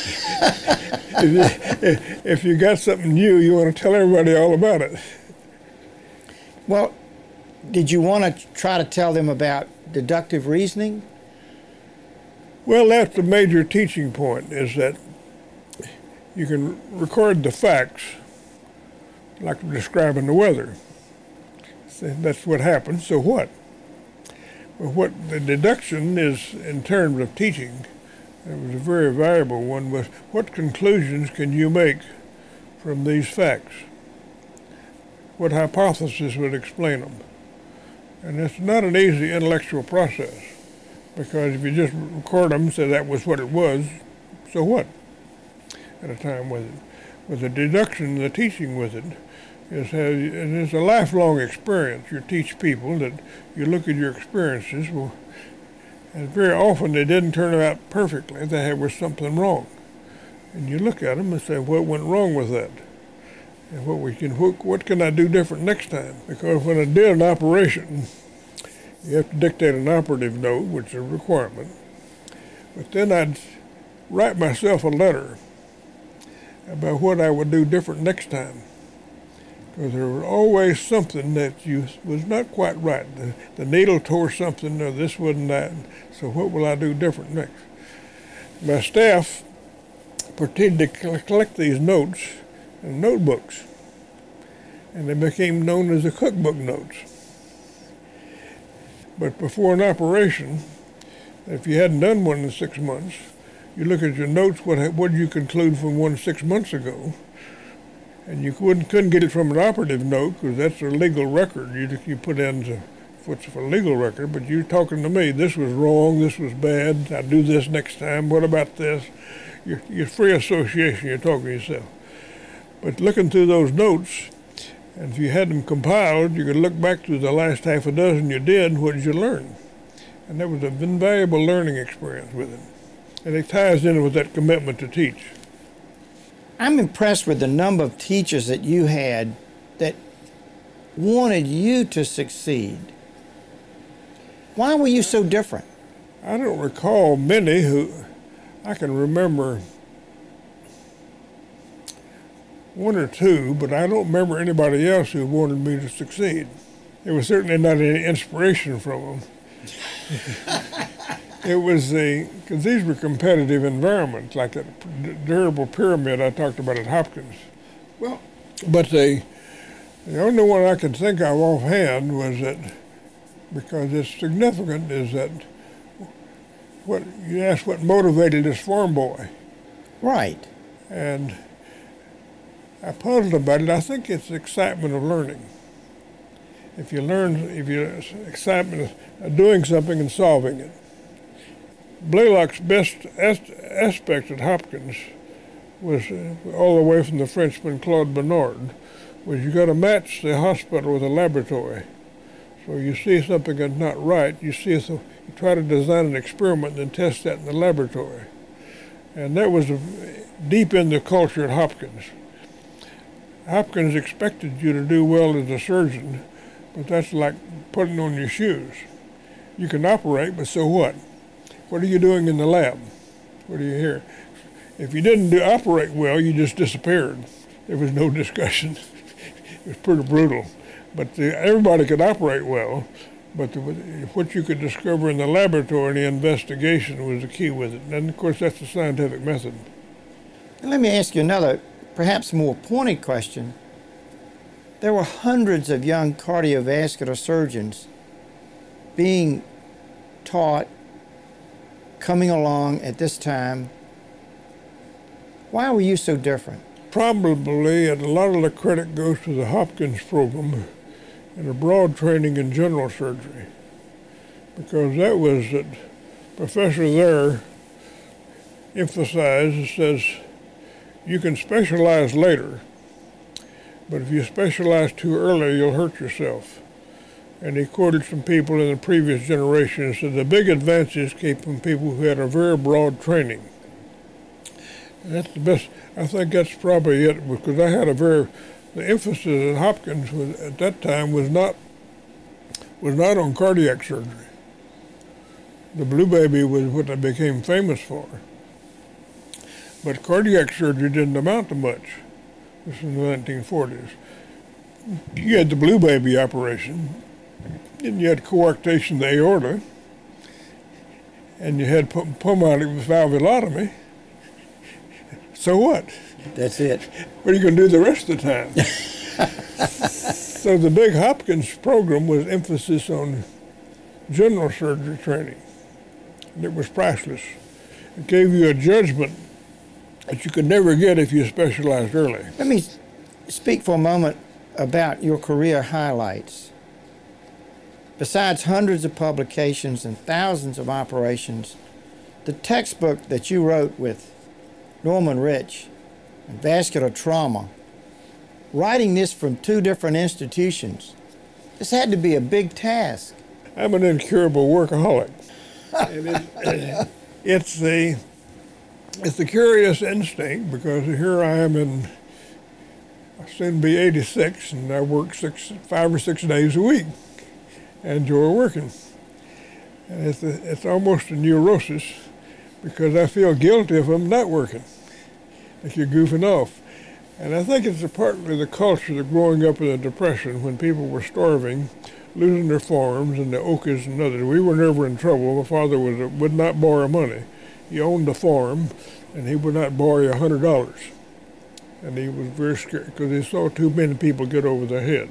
If you got something new, you want to tell everybody all about it. Well, did you want to try to tell them about deductive reasoning? Well, that's the major teaching point, is that you can record the facts like describing the weather. So that's what happens, so what? Well, what the deduction is in terms of teaching, it was a very valuable one, was what conclusions can you make from these facts? What hypothesis would explain them? And it's not an easy intellectual process, because if you just record them and say that was what it was, so what? At a time with it. With the deduction, the teaching with it, and it's a lifelong experience. You teach people that you look at your experiences, well, and very often they didn't turn out perfectly. There was something wrong. And you look at them and say, what went wrong with that? And what can I do different next time? Because when I did an operation, you have to dictate an operative note, which is a requirement. But then I'd write myself a letter about what I would do different next time. Because there was always something that was not quite right. The needle tore something, or this wasn't that. So what will I do different next? My staff pretended to collect these notes in notebooks, and they became known as the cookbook notes. But before an operation, if you hadn't done one in 6 months, you look at your notes, what did you conclude from one 6 months ago? And you couldn't get it from an operative note, because that's a legal record. You put in what's a legal record, but you're talking to me, this was wrong, this was bad, I'll do this next time, what about this? You're free association, you're talking to yourself. But looking through those notes, and if you had them compiled, you could look back through the last half a dozen you did, and what did you learn? And that was an invaluable learning experience with it. And it ties in with that commitment to teach. I'm impressed with the number of teachers that you had that wanted you to succeed. Why were you so different? I don't recall many who, I can remember one or two, but I don't remember anybody else who wanted me to succeed. There was certainly not any inspiration from them. It was because these were competitive environments, like that durable pyramid I talked about at Hopkins. Well, but the only one I can think of offhand was that, because it's significant, is that what you asked what motivated this farm boy. Right. And I puzzled about it. I think it's the excitement of learning. If you excitement of doing something and solving it. Blaylock's best aspect at Hopkins was, all the way from the Frenchman Claude Bernard, was you got to match the hospital with a laboratory. So you see something that's not right, you try to design an experiment and then test that in the laboratory. And that was deep in the culture at Hopkins. Hopkins expected you to do well as a surgeon, but that's like putting on your shoes. You can operate, but so what? What are you doing in the lab? What do you hear? If you didn't operate well, you just disappeared. There was no discussion. It was pretty brutal. But everybody could operate well, but what you could discover in the laboratory and the investigation was the key with it. And of course, that's the scientific method. And let me ask you another, perhaps more pointed question. There were hundreds of young cardiovascular surgeons being taught, coming along at this time. Why were you so different? Probably, and a lot of the credit goes to the Hopkins program and a broad training in general surgery, because that was that professor there emphasized, says, you can specialize later, but if you specialize too early, you'll hurt yourself. And he quoted some people in the previous generation and said the big advances came from people who had a very broad training. And that's the best. I think that's probably it, because I had the emphasis at Hopkins at that time was not was not on cardiac surgery. The Blue Baby was what they became famous for. But cardiac surgery didn't amount to much. This was in the 1940s. You had the Blue Baby operation, and you had coarctation of the aorta, and you had pulmonary valvulotomy. So what? That's it. What are you going to do the rest of the time? So the big Hopkins program was emphasis on general surgery training. And it was priceless. It gave you a judgment that you could never get if you specialized early. Let me speak for a moment about your career highlights. Besides hundreds of publications and thousands of operations, the textbook that you wrote with Norman Rich, Vascular Trauma, writing this from 2 different institutions, this had to be a big task. I'm an incurable workaholic. And it's the curious instinct, because here I am I'll soon be 86, and I work 5 or 6 days a week. I enjoy working. And it's almost a neurosis, because I feel guilty if I'm not working, like you're goofing off. And I think it's partly the culture of growing up in the Depression, when people were starving, losing their farms, and the Okies and others. We were never in trouble. My father would not borrow money. He owned a farm, and he would not borrow you $100. And he was very scared, because he saw too many people get over their head.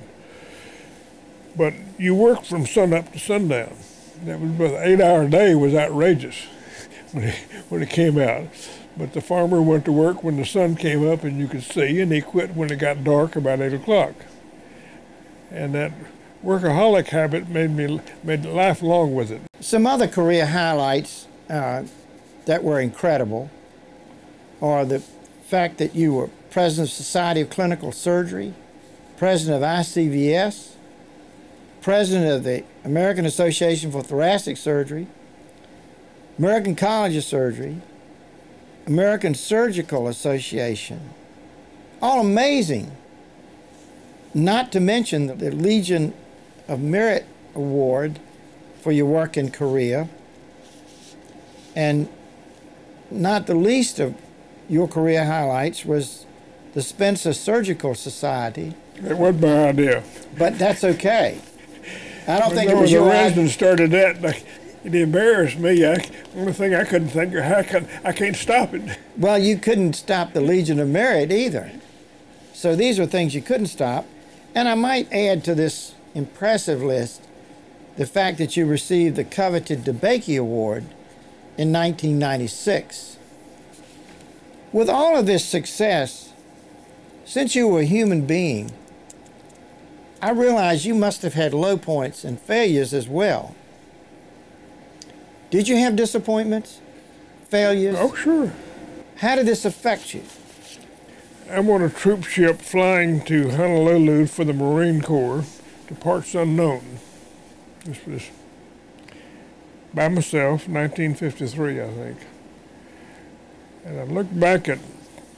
But you worked from sunup to sundown. That was about an 8-hour day was outrageous when it came out. But the farmer went to work when the sun came up and you could see, and he quit when it got dark about 8 o'clock. And that workaholic habit made life long with it. Some other career highlights that were incredible are the fact that you were president of Society of Clinical Surgery, president of ICVS, president of the American Association for Thoracic Surgery, American College of Surgery, American Surgical Association. All amazing. Not to mention the Legion of Merit Award for your work in Korea. And not the least of your career highlights was the Spencer Surgical Society. It wasn't my idea. But that's okay. I don't think it was your idea. The resident started that. It embarrassed me. Only thing I couldn't think of, I can't stop it. Well, you couldn't stop the Legion of Merit either. So these are things you couldn't stop. And I might add to this impressive list the fact that you received the coveted DeBakey Award in 1996. With all of this success, since you were a human being, I realize you must have had low points and failures as well. Did you have disappointments, failures? Oh, sure. How did this affect you? I'm on a troop ship flying to Honolulu for the Marine Corps to parts unknown. This was by myself, 1953, I think. And I look back at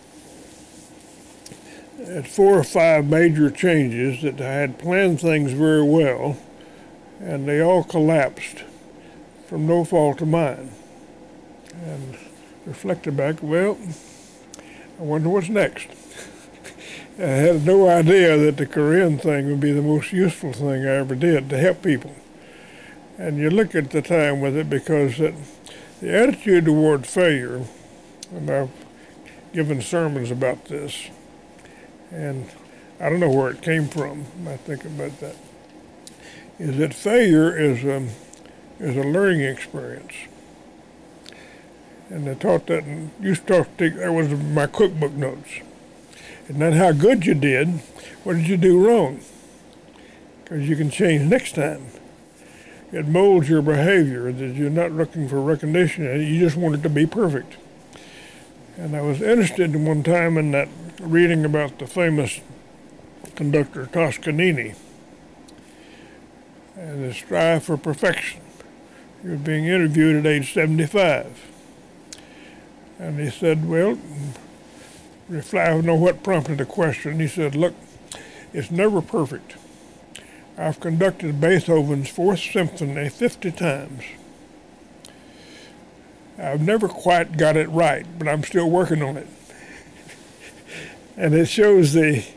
4 or 5 major changes that I had planned things very well, and they all collapsed from no fault of mine. And reflected back, well, I wonder what's next. I had no idea that the Korean thing would be the most useful thing I ever did to help people. And you look at the time with it, because the attitude toward failure, and I've given sermons about this, and I don't know where it came from, I think about that, is that failure is a learning experience. And I taught that, and used to take, that was my cookbook notes. It's not how good you did, what did you do wrong? Because you can change next time. It molds your behavior, that you're not looking for recognition, and you just want it to be perfect. And I was interested one time in that, reading about the famous conductor Toscanini and his strive for perfection. He was being interviewed at age 75. And he said, well, I don't know what prompted the question. He said, look, it's never perfect. I've conducted Beethoven's Fourth Symphony 50 times. I've never quite got it right, but I'm still working on it. And it shows it's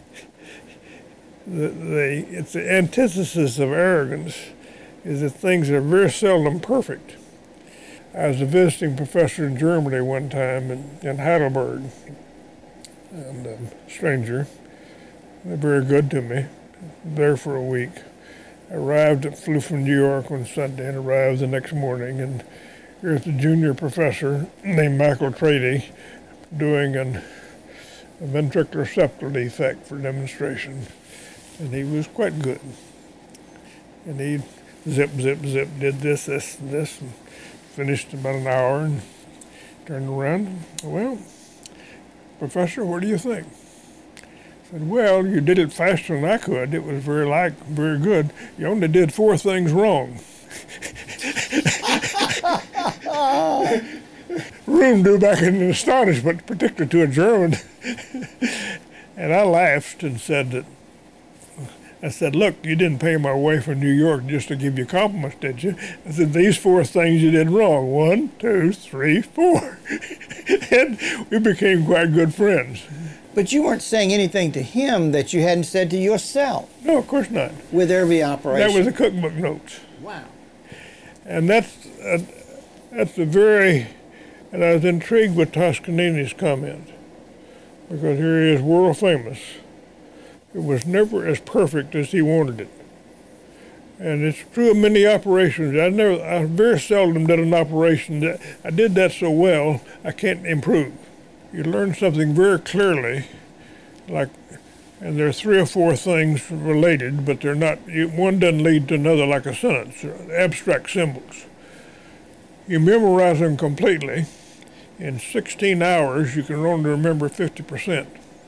the antithesis of arrogance, is that things are very seldom perfect. I was a visiting professor in Germany one time in Heidelberg, and a stranger. They're very good to me. There for a week. Flew from New York on Sunday and arrived the next morning, and here's the junior professor named Michael Trady doing a ventricular septal defect for demonstration, and he was quite good. And he zip, did this, and finished in about an hour and turned around. Well, Professor, what do you think? I said, well, you did it faster than I could. It was very good. You only did 4 things wrong. Room drew back in astonishment, particularly to a German. And I laughed and said, look, you didn't pay my way from New York just to give you compliments, did you? I said, these 4 things you did wrong. 1, 2, 3, 4. And we became quite good friends. But you weren't saying anything to him that you hadn't said to yourself. No, of course not. With every operation. That was the cookbook notes. Wow. And that's and I was intrigued with Toscanini's comment, because here he is, world famous. It was never as perfect as he wanted it. And it's true of many operations. I very seldom did an operation that I did that so well, I can't improve. You learn something very clearly, and there are 3 or 4 things related, but they're not, one doesn't lead to another like a sentence, abstract symbols. You memorize them completely. In 16 hours, you can only remember 50%.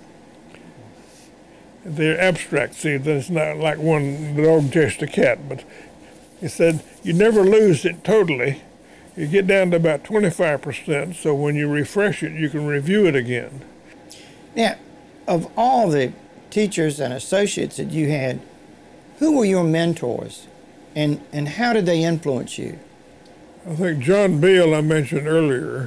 They're abstract, see, that's not like the dog chased a cat, but he said you never lose it totally. You get down to about 25%, so when you refresh it, you can review it again. Now, of all the teachers and associates that you had, who were your mentors, and how did they influence you? I think John Beale, I mentioned earlier,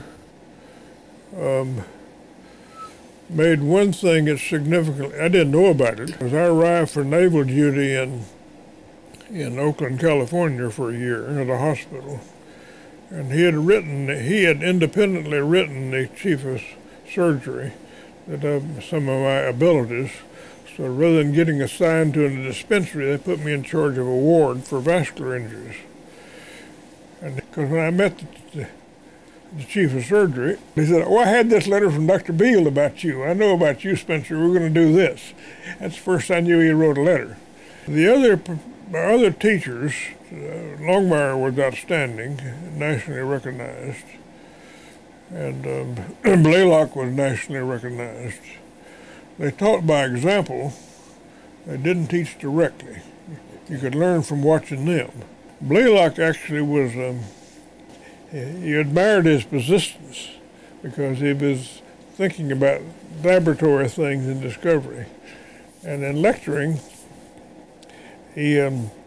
made one thing that's significant. I didn't know about it. As I arrived for naval duty in Oakland, California for a year at a hospital, and he had independently written the chief of surgery that some of my abilities. So rather than getting assigned to a dispensary, they put me in charge of a ward for vascular injuries. And because when I met the chief of surgery, he said, oh, I had this letter from Dr. Beale about you. I know about you, Spencer. We're going to do this. That's the first I knew he wrote a letter. My other teachers, Longmire was outstanding, nationally recognized, and Blaylock was nationally recognized. They taught by example. They didn't teach directly. You could learn from watching them. Blaylock actually was, he admired his persistence because he was thinking about laboratory things and discovery. And in lecturing, he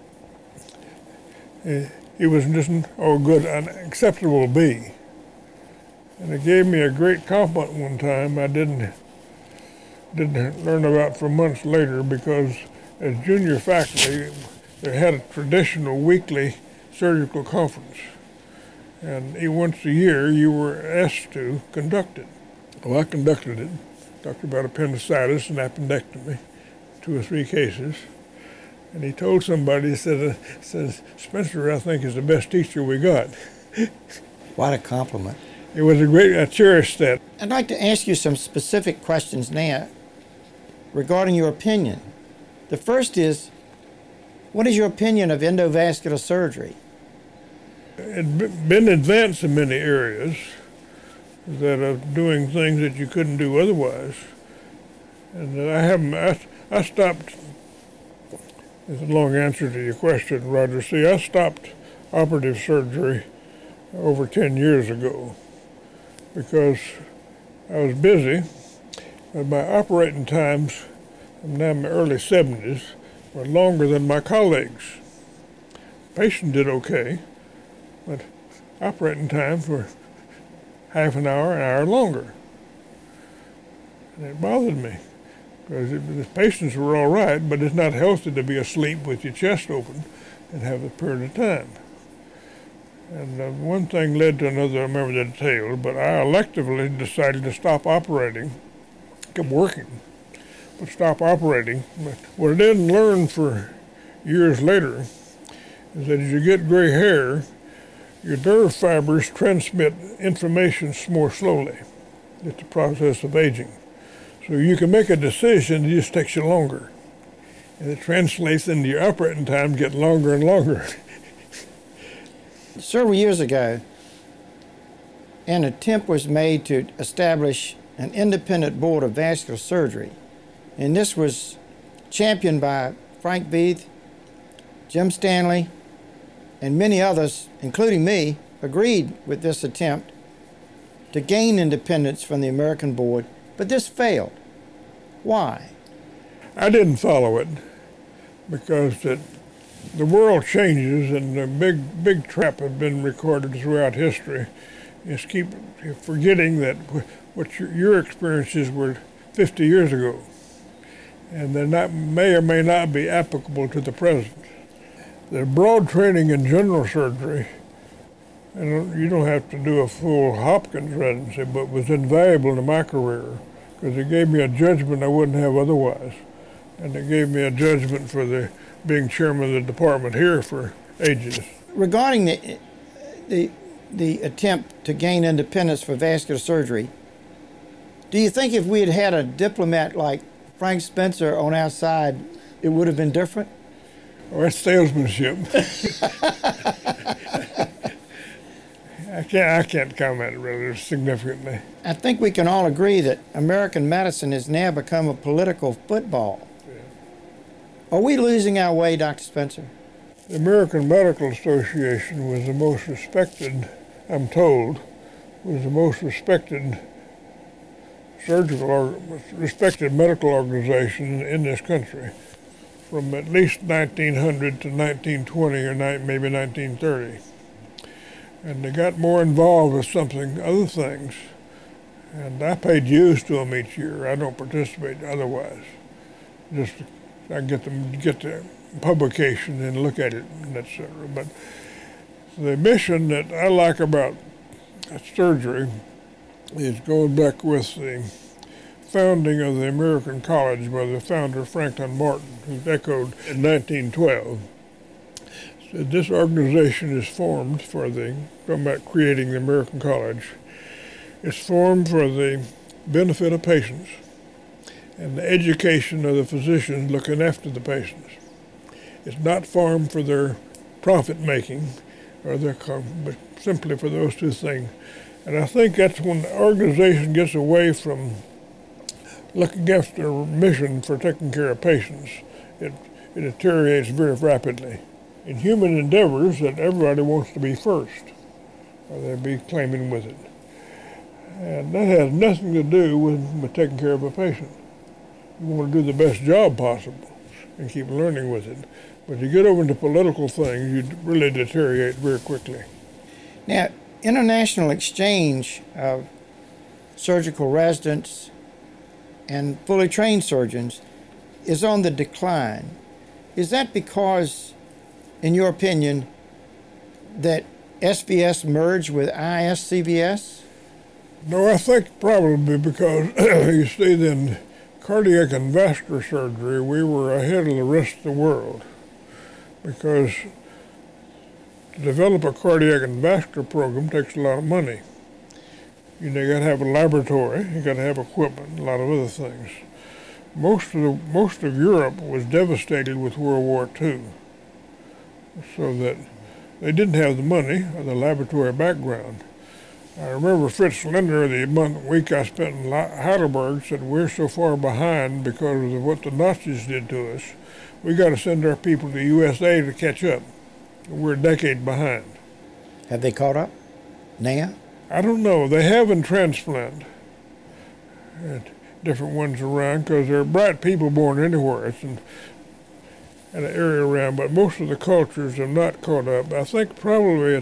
was just an acceptable B. And it gave me a great compliment one time I didn't learn about for months later, because as junior faculty, they had a traditional weekly surgical conference. And once a year, you were asked to conduct it. Well, I conducted it, talked about appendicitis and appendectomy, 2 or 3 cases. And he told somebody, he says, Spencer, I think, is the best teacher we got. What a compliment. It was I cherished that. I'd like to ask you some specific questions now regarding your opinion. The first is, what is your opinion of endovascular surgery? It's been advanced in many areas that are doing things that you couldn't do otherwise. And I stopped, it's a long answer to your question, Roger. See, I stopped operative surgery over 10 years ago because I was busy. But my operating times, I'm now in my early 70s, were longer than my colleagues. Patient did okay, but operating times were half an hour longer. And it bothered me, because the patients were all right, but it's not healthy to be asleep with your chest open and have a period of time. And one thing led to another. I remember the detail, but I electively decided to stop operating, kept working, but stop operating. What I didn't learn for years later is that as you get gray hair, your nerve fibers transmit information more slowly. It's the process of aging. So you can make a decision, it just takes you longer. And it translates into your operating time get longer and longer. Several years ago, an attempt was made to establish an independent board of vascular surgery. And this was championed by Frank Veith, Jim Stanley, and many others, including me, agreed with this attempt to gain independence from the American board, but this failed. Why? I didn't follow it because the world changes, and the big trap has been recorded throughout history is keep forgetting that what your experiences were 50 years ago, and they're not, may or may not be applicable to the present. The broad training in general surgery, and you don't have to do a full Hopkins residency, but was invaluable to my career because it gave me a judgment I wouldn't have otherwise, and it gave me a judgment for being chairman of the department here for ages. Regarding the attempt to gain independence for vascular surgery, do you think if we had had a diplomat like Frank Spencer on our side, it would have been different? Well, that's salesmanship. I can't comment really significantly. I think we can all agree that American medicine has now become a political football. Yeah. Are we losing our way, Dr. Spencer? The American Medical Association was the most respected, I'm told, was the most respected respected medical organization in this country from at least 1900 to 1920 or maybe 1930. And they got more involved with other things. And I pay dues to them each year. I don't participate otherwise. Just I get the publication and look at it, and etc. But the mission that I like about surgery is going back with the founding of the American College by the founder Franklin Martin, who echoed in 1912. Said this organization is formed talking about creating the American College, it's formed for the benefit of patients and the education of the physicians looking after the patients. It's not formed for their profit making but simply for those two things. And I think that's when the organization gets away from looking after a mission for taking care of patients, it deteriorates very rapidly. In human endeavors, that everybody wants to be first, or they'll be claiming with it. And that has nothing to do with taking care of a patient. You want to do the best job possible and keep learning with it. But you get over into political things, you really deteriorate very quickly. Now, international exchange of surgical residents and fully trained surgeons is on the decline. Is that because, in your opinion, that SVS merged with ISCVS? No, I think probably because, you see, in cardiac and vascular surgery, we were ahead of the rest of the world. Because to develop a cardiac and vascular program takes a lot of money. You got to have a laboratory, you got to have equipment, a lot of other things. Most of Europe was devastated with World War II, so that they didn't have the money or the laboratory background. I remember Fritz Lindner, the week I spent in Heidelberg, said we're so far behind because of what the Nazis did to us. We got to send our people to the USA to catch up. We're a decade behind. Have they caught up now? I don't know. They have in transplant. Different ones around because there are bright people born anywhere. and the area around, but most of the cultures have not caught up. I think probably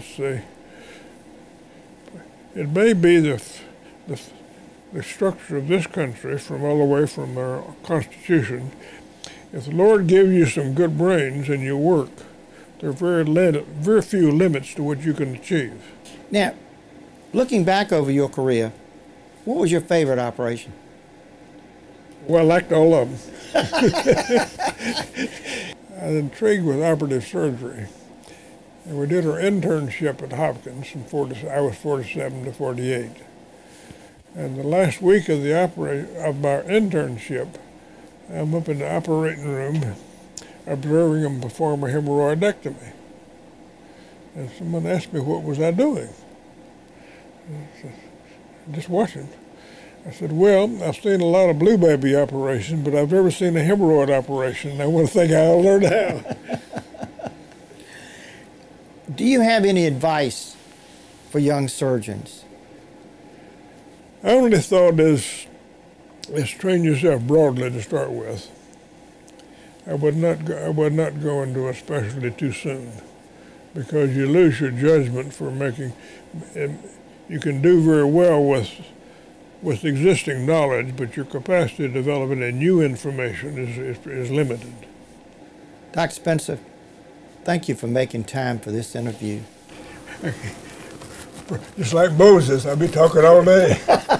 it may be the structure of this country from all the way from our Constitution. If the Lord gives you some good brains and you work, there are very few limits to what you can achieve. Now, looking back over your career, what was your favorite operation? Well, I liked all of them. I was intrigued with operative surgery. And we did our internship at Hopkins from I was 47 to 48. And the last week of our internship, I'm up in the operating room observing them perform a hemorrhoidectomy. And someone asked me what was I doing. I said, just watching. I said, well, I've seen a lot of blue baby operations, but I've never seen a hemorrhoid operation. I want to think I'll learn how. Do you have any advice for young surgeons? I only thought is train yourself broadly to start with. I would not go into a specialty too soon, because you lose your judgment for making. You can do very well with existing knowledge, but your capacity to develop any new information is limited. Dr. Spencer, thank you for making time for this interview. Just like Moses, I'll be talking all day.